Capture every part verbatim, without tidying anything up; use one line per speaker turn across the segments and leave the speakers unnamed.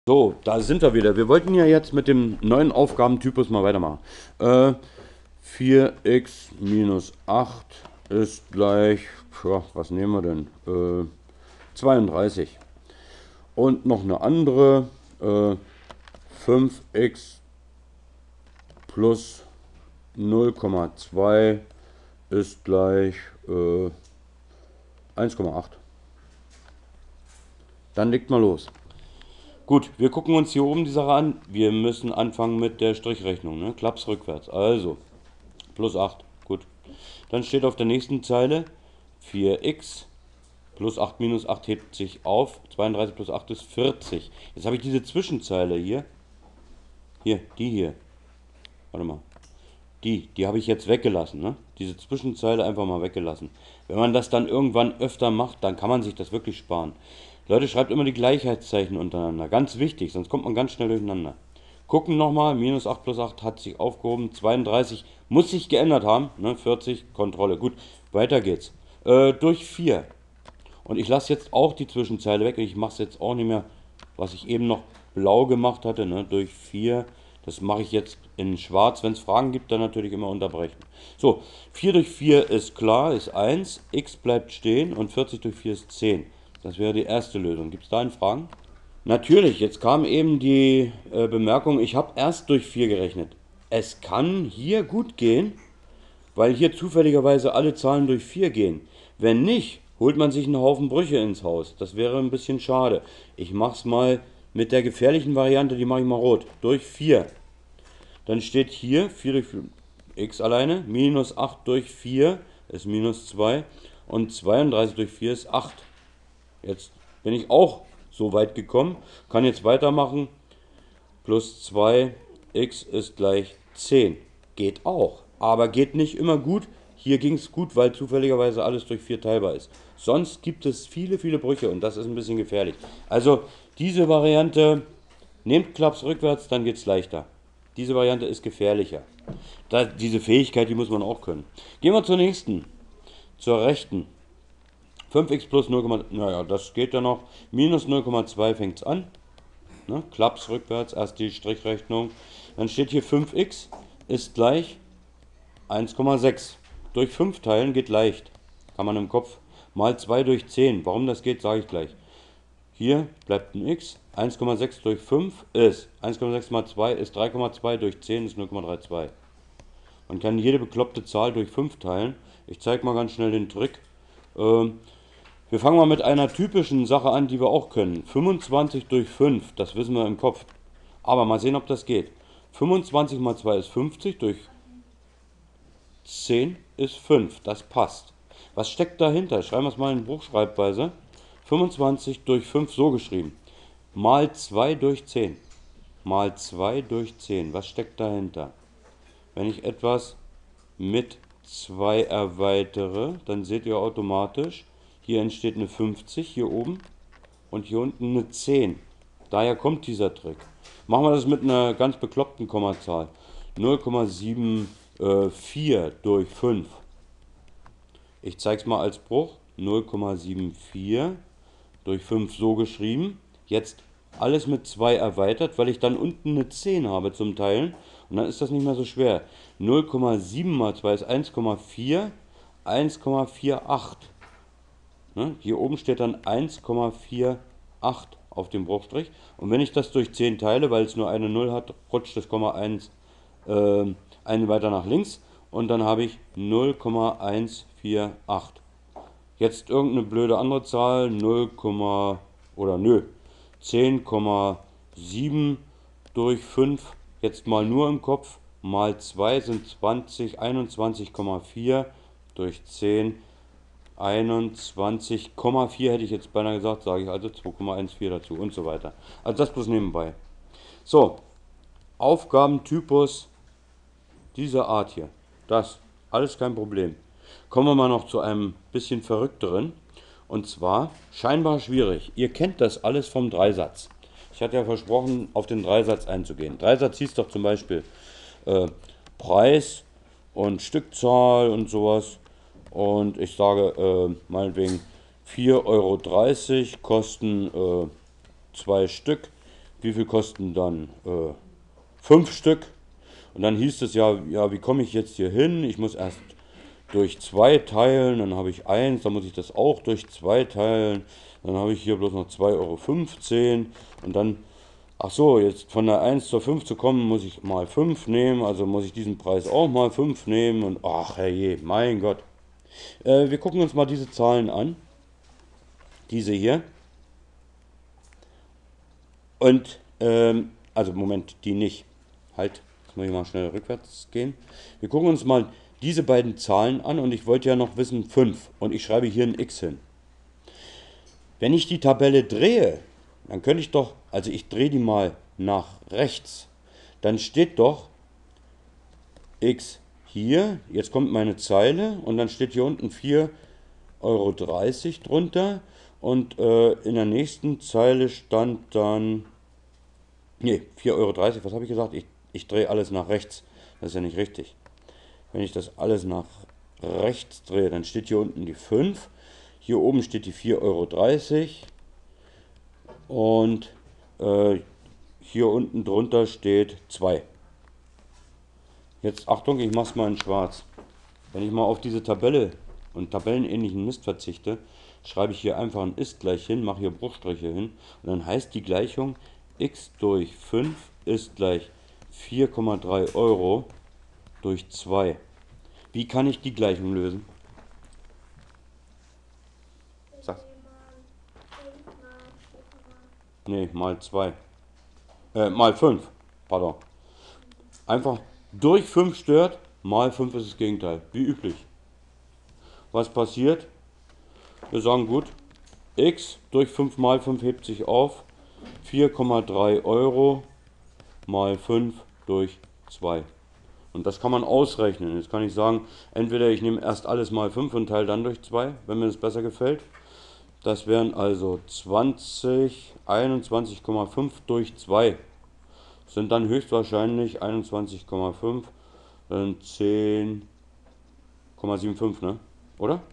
So, da sind wir wieder. Wir wollten ja jetzt mit dem neuen Aufgabentypus mal weitermachen. Äh, vier x minus acht ist gleich, ja, was nehmen wir denn? Äh, zweiunddreißig. Und noch eine andere, äh, fünf x plus null Komma zwei ist gleich äh, eins Komma acht. Dann legt mal los. Gut, wir gucken uns hier oben die Sache an. Wir müssen anfangen mit der Strichrechnung, ne? Klapp's rückwärts. Also, plus acht. Gut. Dann steht auf der nächsten Zeile vier x plus acht minus acht hebt sich auf. zweiunddreißig plus acht ist vierzig. Jetzt habe ich diese Zwischenzeile hier. Hier, die hier. Warte mal. Die, die habe ich jetzt weggelassen, ne? Diese Zwischenzeile einfach mal weggelassen. Wenn man das dann irgendwann öfter macht, dann kann man sich das wirklich sparen. Leute, schreibt immer die Gleichheitszeichen untereinander. Ganz wichtig, sonst kommt man ganz schnell durcheinander. Gucken nochmal, minus acht plus acht hat sich aufgehoben, zweiunddreißig muss sich geändert haben, ne? vierzig, Kontrolle. Gut, weiter geht's. Äh, durch vier. Und ich lasse jetzt auch die Zwischenzeile weg. Ich mache es jetzt auch nicht mehr, was ich eben noch blau gemacht hatte, ne? Durch vier. Das mache ich jetzt in schwarz. Wenn es Fragen gibt, dann natürlich immer unterbrechen. So, vier durch vier ist klar, ist eins. X bleibt stehen und vierzig durch vier ist zehn. Das wäre die erste Lösung. Gibt es da Fragen? Natürlich, jetzt kam eben die äh, Bemerkung, ich habe erst durch vier gerechnet. Es kann hier gut gehen, weil hier zufälligerweise alle Zahlen durch vier gehen. Wenn nicht, holt man sich einen Haufen Brüche ins Haus. Das wäre ein bisschen schade. Ich mache es mal mit der gefährlichen Variante, die mache ich mal rot. Durch vier. Dann steht hier vier durch x alleine, minus acht durch vier ist minus zwei und zweiunddreißig durch vier ist acht. Jetzt bin ich auch so weit gekommen, kann jetzt weitermachen. Plus zwei x ist gleich zehn. Geht auch, aber geht nicht immer gut. Hier ging es gut, weil zufälligerweise alles durch vier teilbar ist. Sonst gibt es viele, viele Brüche und das ist ein bisschen gefährlich. Also diese Variante, nehmt Klaps rückwärts, dann geht es leichter. Diese Variante ist gefährlicher. Da, diese Fähigkeit, die muss man auch können. Gehen wir zur nächsten, zur rechten. fünf x plus null, naja, das geht ja noch. Minus null Komma zwei fängt es an. Ne? Klaps rückwärts, erst die Strichrechnung. Dann steht hier fünf x ist gleich eins Komma sechs. Durch fünf teilen geht leicht. Kann man im Kopf. Mal zwei durch zehn. Warum das geht, sage ich gleich. Hier bleibt ein x. eins Komma sechs durch fünf ist eins Komma sechs mal zwei ist drei Komma zwei durch zehn ist null Komma zweiunddreißig. Man kann jede bekloppte Zahl durch fünf teilen. Ich zeige mal ganz schnell den Trick. Ähm, wir fangen mal mit einer typischen Sache an, die wir auch können. fünfundzwanzig durch fünf, das wissen wir im Kopf. Aber mal sehen, ob das geht. fünfundzwanzig mal zwei ist fünfzig, durch zehn ist fünf. Das passt. Was steckt dahinter? Schreiben wir es mal in Buchschreibweise. fünfundzwanzig durch fünf so geschrieben. Mal zwei durch zehn. Mal zwei durch zehn. Was steckt dahinter? Wenn ich etwas mit zwei erweitere, dann seht ihr automatisch, hier entsteht eine fünfzig hier oben und hier unten eine zehn. Daher kommt dieser Trick. Machen wir das mit einer ganz bekloppten Kommazahl. null Komma vierundsiebzig durch fünf. Ich zeige es mal als Bruch. null Komma vierundsiebzig durch fünf so geschrieben. Jetzt alles mit zwei erweitert, weil ich dann unten eine zehn habe zum Teilen. Und dann ist das nicht mehr so schwer. null Komma sieben mal zwei ist eins Komma vier. eins Komma achtzig. Ne? Hier oben steht dann eins Komma achtzig auf dem Bruchstrich. Und wenn ich das durch zehn teile, weil es nur eine null hat, rutscht das Komma eins äh, einen weiter nach links. Und dann habe ich null Komma hundertvierundvierzig. Jetzt irgendeine blöde andere Zahl, null, oder nö, zehn Komma sieben durch fünf, jetzt mal nur im Kopf, mal zwei sind zwanzig, einundzwanzig Komma vier durch zehn, einundzwanzig Komma vier hätte ich jetzt beinahe gesagt, sage ich also zwei Komma vierzehn dazu und so weiter. Also das bloß nebenbei. So, Aufgabentypus dieser Art hier. Das, alles kein Problem. Kommen wir mal noch zu einem bisschen verrückteren. Und zwar, scheinbar schwierig. Ihr kennt das alles vom Dreisatz. Ich hatte ja versprochen, auf den Dreisatz einzugehen. Dreisatz hieß doch zum Beispiel äh, Preis und Stückzahl und sowas. Und ich sage äh, meinetwegen vier Euro dreißig kosten äh, zwei Stück. wie viel kosten dann äh, fünf Stück? Und dann hieß es ja, ja, wie komme ich jetzt hier hin? Ich muss erst durch zwei teilen, dann habe ich eins, dann muss ich das auch durch zwei teilen, dann habe ich hier bloß noch zwei Euro fünfzehn und dann, ach so, jetzt von der eins zur fünf zu kommen, muss ich mal fünf nehmen, also muss ich diesen Preis auch mal fünf nehmen und ach herrje, mein Gott. Äh, wir gucken uns mal diese Zahlen an, diese hier und, ähm, also Moment, die nicht, halt. Jetzt muss ich mal schnell rückwärts gehen. Wir gucken uns mal diese beiden Zahlen an und ich wollte ja noch wissen fünf und ich schreibe hier ein X hin. Wenn ich die Tabelle drehe, dann könnte ich doch, also ich drehe die mal nach rechts, dann steht doch X hier, jetzt kommt meine Zeile und dann steht hier unten vier Euro dreißig drunter und äh, in der nächsten Zeile stand dann, nee, vier Euro dreißig, was habe ich gesagt? Ich Ich drehe alles nach rechts. Das ist ja nicht richtig. Wenn ich das alles nach rechts drehe, dann steht hier unten die fünf. Hier oben steht die vier Euro dreißig. Und äh, hier unten drunter steht zwei. Jetzt Achtung, ich mache es mal in schwarz. Wenn ich mal auf diese Tabelle und tabellenähnlichen Mist verzichte, schreibe ich hier einfach ein Ist gleich hin, mache hier Bruchstriche hin. Und dann heißt die Gleichung x durch fünf ist gleich vier Komma drei Euro durch zwei. Wie kann ich die Gleichung lösen? Sag's. Nee, mal zwei. Äh, mal fünf. Pardon. Einfach durch fünf stört, mal fünf ist das Gegenteil. Wie üblich. Was passiert? Wir sagen gut, x durch fünf mal fünf hebt sich auf. vier Komma drei Euro mal fünf durch zwei. Und das kann man ausrechnen. Jetzt kann ich sagen, entweder ich nehme erst alles mal fünf und teile dann durch zwei, wenn mir das besser gefällt. Das wären also zwanzig, einundzwanzig Komma fünf durch zwei. Das sind dann höchstwahrscheinlich einundzwanzig Komma fünf, dann zehn Komma fünfundsiebzig, ne? Oder?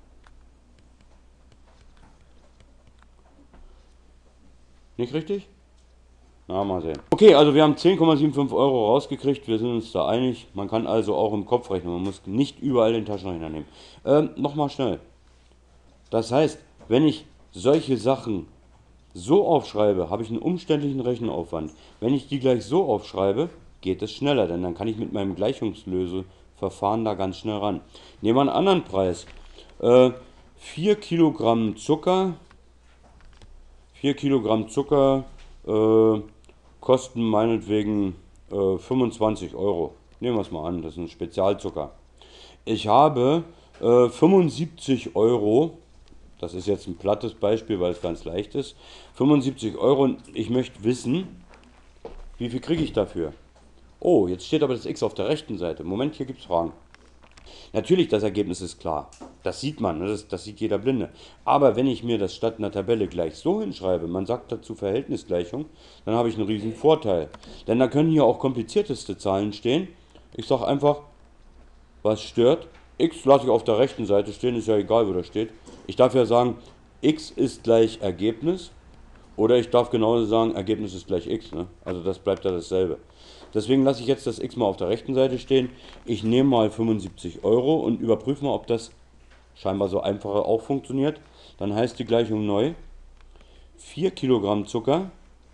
Nicht richtig? Na, mal sehen. Okay, also wir haben zehn Komma fünfundsiebzig Euro rausgekriegt. Wir sind uns da einig. Man kann also auch im Kopf rechnen. Man muss nicht überall den Taschenrechner nehmen. Ähm, Nochmal schnell. Das heißt, wenn ich solche Sachen so aufschreibe, habe ich einen umständlichen Rechenaufwand. Wenn ich die gleich so aufschreibe, geht es schneller, denn dann kann ich mit meinem Gleichungslöseverfahren da ganz schnell ran. Nehmen wir einen anderen Preis. Äh, vier Kilogramm Zucker. vier Kilogramm Zucker äh, kosten meinetwegen äh, fünfundzwanzig Euro. Nehmen wir es mal an, das ist ein Spezialzucker. Ich habe äh, fünfundsiebzig Euro, das ist jetzt ein plattes Beispiel, weil es ganz leicht ist, fünfundsiebzig Euro und ich möchte wissen, wie viel kriege ich dafür? Oh, jetzt steht aber das X auf der rechten Seite. Moment, hier gibt es Fragen. Natürlich, das Ergebnis ist klar. Das sieht man, das, das sieht jeder Blinde. Aber wenn ich mir das statt einer Tabelle gleich so hinschreibe, man sagt dazu Verhältnisgleichung, dann habe ich einen riesen Vorteil. Denn da können hier auch komplizierteste Zahlen stehen. Ich sage einfach, was stört? X lasse ich auf der rechten Seite stehen, ist ja egal, wo das steht. Ich darf ja sagen, X ist gleich Ergebnis. Oder ich darf genauso sagen, Ergebnis ist gleich X. Ne? Also das bleibt ja dasselbe. Deswegen lasse ich jetzt das X mal auf der rechten Seite stehen. Ich nehme mal fünfundsiebzig Euro und überprüfe mal, ob das scheinbar so einfacher auch funktioniert. Dann heißt die Gleichung neu. vier Kilogramm Zucker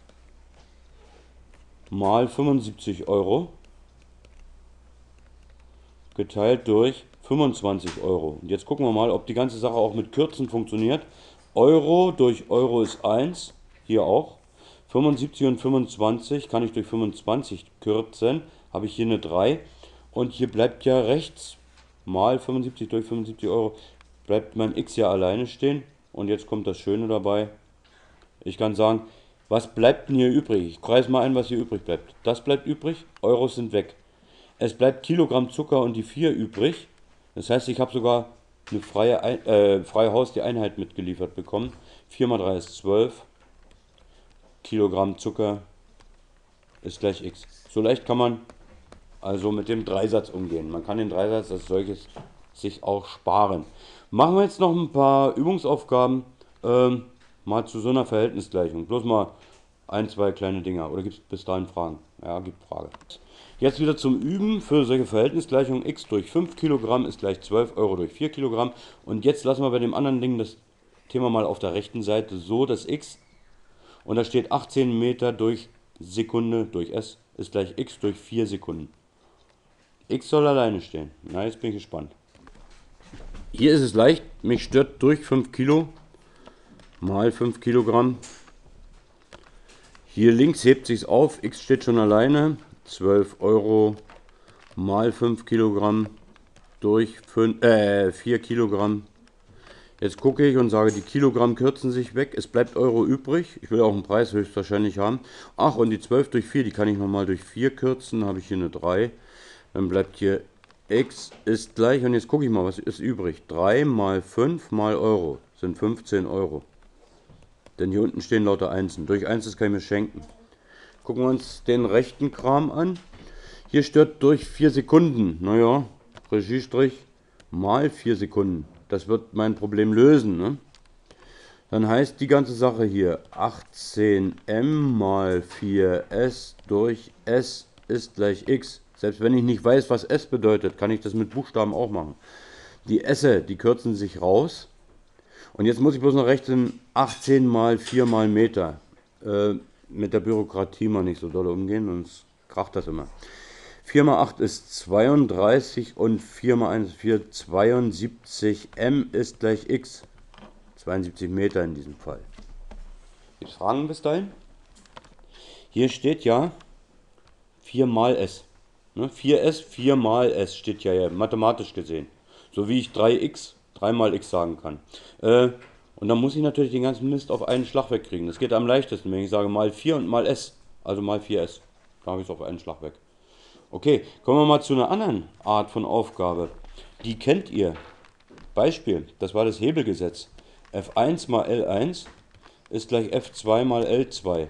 mal fünfundsiebzig Euro geteilt durch fünfundzwanzig Euro. Und jetzt gucken wir mal, ob die ganze Sache auch mit Kürzen funktioniert. Euro durch Euro ist eins, hier auch. fünfundsiebzig und fünfundzwanzig kann ich durch fünfundzwanzig kürzen, habe ich hier eine drei. Und hier bleibt ja rechts mal fünfundsiebzig durch fünfundsiebzig Euro, bleibt mein X ja alleine stehen. Und jetzt kommt das Schöne dabei. Ich kann sagen, was bleibt denn hier übrig? Ich kreise mal ein, was hier übrig bleibt. Das bleibt übrig, Euros sind weg. Es bleibt Kilogramm Zucker und die vier übrig. Das heißt, ich habe sogar eine freie, ein äh, freie Haus die Einheit mitgeliefert bekommen. vier mal drei ist zwölf. Kilogramm Zucker ist gleich X. So leicht kann man also mit dem Dreisatz umgehen. Man kann den Dreisatz als solches sich auch sparen. Machen wir jetzt noch ein paar Übungsaufgaben ähm, mal zu so einer Verhältnisgleichung. Bloß mal Ein, zwei kleine Dinger. Oder gibt es bis dahin Fragen? Ja, gibt Frage. Jetzt wieder zum Üben für solche Verhältnisgleichungen. X durch fünf Kilogramm ist gleich zwölf Euro durch vier Kilogramm. Und jetzt lassen wir bei dem anderen Ding das Thema mal auf der rechten Seite so, dass X, und da steht achtzehn Meter durch Sekunde durch S, ist gleich X durch vier Sekunden. X soll alleine stehen. Na, jetzt bin ich gespannt. Hier ist es leicht. Mich stört durch fünf Kilo mal fünf Kilogramm. Hier links hebt sich auf. X steht schon alleine. zwölf Euro mal fünf Kilogramm durch fünf, äh, vier Kilogramm. Jetzt gucke ich und sage, die Kilogramm kürzen sich weg. Es bleibt Euro übrig. Ich will auch einen Preis höchstwahrscheinlich haben. Ach, und die zwölf durch vier, die kann ich nochmal durch vier kürzen. Dann habe ich hier eine drei. Dann bleibt hier X ist gleich. Und jetzt gucke ich mal, was ist übrig. drei mal fünf mal Euro sind fünfzehn Euro. Denn hier unten stehen lauter Einsen. Durch eins kann ich mir schenken. Gucken wir uns den rechten Kram an. Hier stört durch vier Sekunden. Naja, Regiestrich mal vier Sekunden. Das wird mein Problem lösen. Ne? Dann heißt die ganze Sache hier achtzehn m mal vier s durch S ist gleich X. Selbst wenn ich nicht weiß, was S bedeutet, kann ich das mit Buchstaben auch machen. Die Esse, die kürzen sich raus. Und jetzt muss ich bloß noch rechnen, achtzehn mal vier mal Meter. Äh, mit der Bürokratie mal nicht so doll umgehen, sonst kracht das immer. vier mal acht ist zweiunddreißig und vier mal eins ist vier, zweiundsiebzig. M ist gleich X. zweiundsiebzig Meter in diesem Fall. Gibt es Fragen bis dahin? Hier steht ja vier mal S. Ne? vier S, vier mal S steht ja, ja mathematisch gesehen. So wie ich drei x, drei mal x sagen kann. Äh, und dann muss ich natürlich den ganzen Mist auf einen Schlag wegkriegen. Das geht am leichtesten, wenn ich sage mal vier und mal S. Also mal vier S. Da habe ich es auf einen Schlag weg. Okay, kommen wir mal zu einer anderen Art von Aufgabe. Die kennt ihr. Beispiel, das war das Hebelgesetz. F eins mal L eins ist gleich F zwei mal L zwei.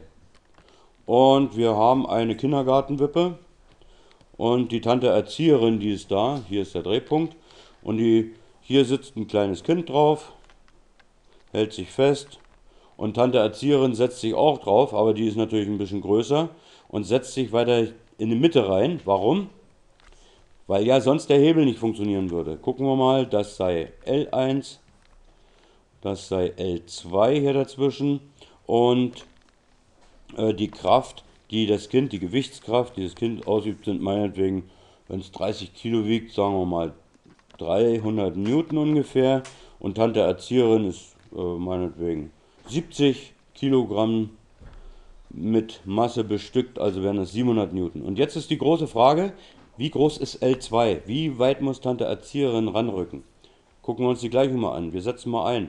Und wir haben eine Kindergartenwippe und die Tante Erzieherin, die ist da. Hier ist der Drehpunkt. Und die, hier sitzt ein kleines Kind drauf, hält sich fest. Und Tante Erzieherin setzt sich auch drauf, aber die ist natürlich ein bisschen größer und setzt sich weiter in die Mitte rein. Warum? Weil ja sonst der Hebel nicht funktionieren würde. Gucken wir mal, das sei L eins, das sei L zwei hier dazwischen und äh, die Kraft, die das Kind, die Gewichtskraft, die das Kind ausübt, sind meinetwegen, wenn es dreißig Kilo wiegt, sagen wir mal dreihundert Newton ungefähr und Tante Erzieherin ist äh, meinetwegen siebzig Kilogramm mit Masse bestückt, also wären es siebenhundert Newton. Und jetzt ist die große Frage, wie groß ist L zwei? Wie weit muss Tante Erzieherin ranrücken? Gucken wir uns die Gleichung mal an. Wir setzen mal ein.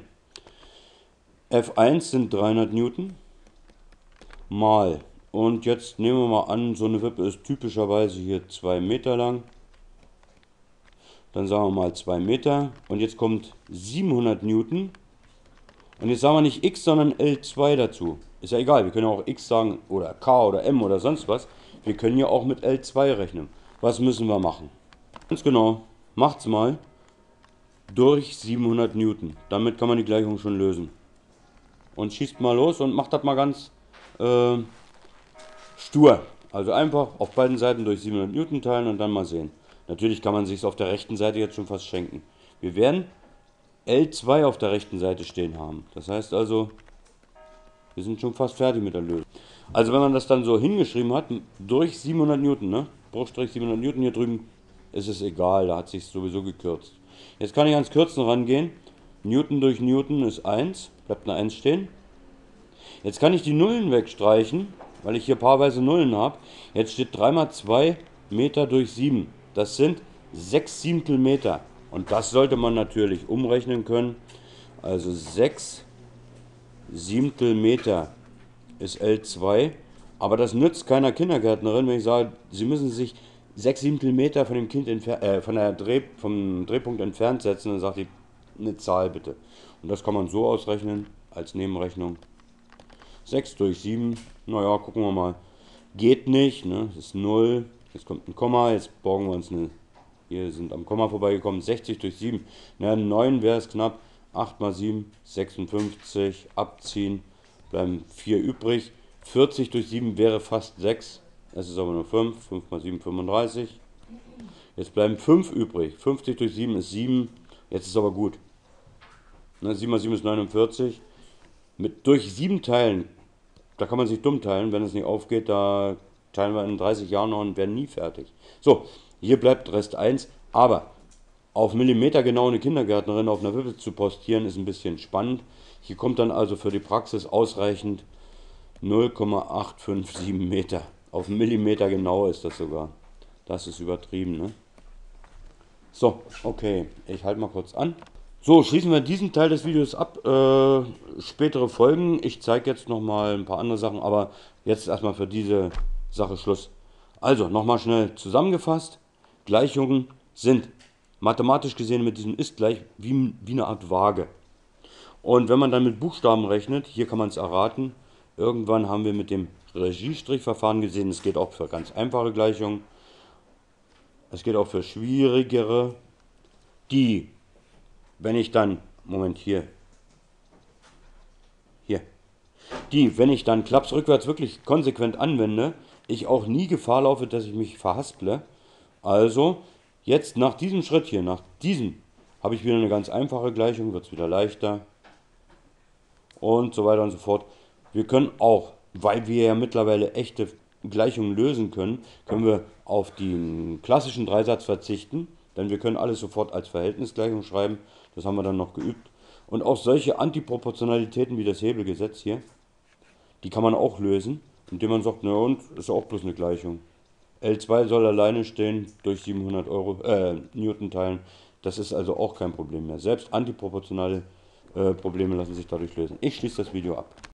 F eins sind dreihundert Newton mal. Und jetzt nehmen wir mal an, so eine Wippe ist typischerweise hier zwei Meter lang. Dann sagen wir mal zwei Meter. Und jetzt kommt siebenhundert Newton. Und jetzt sagen wir nicht X, sondern L zwei dazu. Ist ja egal, wir können auch X sagen oder K oder M oder sonst was. Wir können ja auch mit L zwei rechnen. Was müssen wir machen? Ganz genau, macht's mal durch siebenhundert Newton. Damit kann man die Gleichung schon lösen. Und schießt mal los und macht das mal ganz äh, stur. Also einfach auf beiden Seiten durch siebenhundert Newton teilen und dann mal sehen. Natürlich kann man sich es auf der rechten Seite jetzt schon fast schenken. Wir werden L zwei auf der rechten Seite stehen haben. Das heißt also, wir sind schon fast fertig mit der Lösung. Also wenn man das dann so hingeschrieben hat, durch siebenhundert Newton, ne? Bruchstrich siebenhundert Newton, hier drüben ist es egal, da hat sich sowieso gekürzt. Jetzt kann ich ans Kürzen rangehen. Newton durch Newton ist eins, bleibt eine eins stehen. Jetzt kann ich die Nullen wegstreichen, weil ich hier paarweise Nullen habe. Jetzt steht drei mal zwei Meter durch sieben. Das sind sechs Siebtel Meter. Und das sollte man natürlich umrechnen können. Also sechs Siebtel Meter ist L zwei. Aber das nützt keiner Kindergärtnerin, wenn ich sage, sie müssen sich sechs Siebtel Meter von dem Kind äh, von der Dreh, vom Drehpunkt entfernt setzen. Dann sagt die eine Zahl bitte. Und das kann man so ausrechnen als Nebenrechnung. sechs durch sieben, naja, gucken wir mal. Geht nicht, ne? Das ist null. Jetzt kommt ein Komma, jetzt borgen wir uns eine. Hier sind am Komma vorbeigekommen, sechzig durch sieben. Na, neun wäre es knapp. acht mal sieben, sechsundfünfzig. Abziehen, bleiben vier übrig. vierzig durch sieben wäre fast sechs. Es ist aber nur fünf. fünf mal sieben, fünfunddreißig. Jetzt bleiben fünf übrig. fünfzig durch sieben ist sieben. Jetzt ist aber gut. Ne, sieben mal sieben ist neunundvierzig. Mit, durch sieben Teilen, da kann man sich dumm teilen. Wenn es nicht aufgeht, da teilen wir in dreißig Jahren noch und werden nie fertig. So, hier bleibt Rest eins. Aber auf Millimeter genau eine Kindergärtnerin auf einer Wippe zu postieren, ist ein bisschen spannend. Hier kommt dann also für die Praxis ausreichend null Komma acht fünf sieben Meter. Auf Millimeter genau ist das sogar. Das ist übertrieben, ne? So, okay, ich halte mal kurz an. So, schließen wir diesen Teil des Videos ab. Äh, spätere Folgen. Ich zeige jetzt nochmal ein paar andere Sachen, aber jetzt erstmal für diese Sache Schluss. Also, nochmal schnell zusammengefasst. Gleichungen sind mathematisch gesehen mit diesem ist gleich wie, wie eine Art Waage. Und wenn man dann mit Buchstaben rechnet, hier kann man es erraten, irgendwann haben wir mit dem Regiestrichverfahren gesehen, es geht auch für ganz einfache Gleichungen. Es geht auch für schwierigere, die, wenn ich dann, Moment hier, hier, die, wenn ich dann Klaps rückwärts wirklich konsequent anwende, ich auch nie Gefahr laufe, dass ich mich verhasple. Also, jetzt nach diesem Schritt hier, nach diesem, habe ich wieder eine ganz einfache Gleichung, wird es wieder leichter und so weiter und so fort. Wir können auch, weil wir ja mittlerweile echte Gleichungen lösen können, können wir auf den klassischen Dreisatz verzichten, denn wir können alles sofort als Verhältnisgleichung schreiben. Das haben wir dann noch geübt. Und auch solche Antiproportionalitäten wie das Hebelgesetz hier, die kann man auch lösen, indem man sagt, na und, ist auch bloß eine Gleichung. L zwei soll alleine stehen durch siebenhundert Euro, äh, Newton teilen. Das ist also auch kein Problem mehr. Selbst antiproportionale äh, Probleme lassen sich dadurch lösen. Ich schließe das Video ab.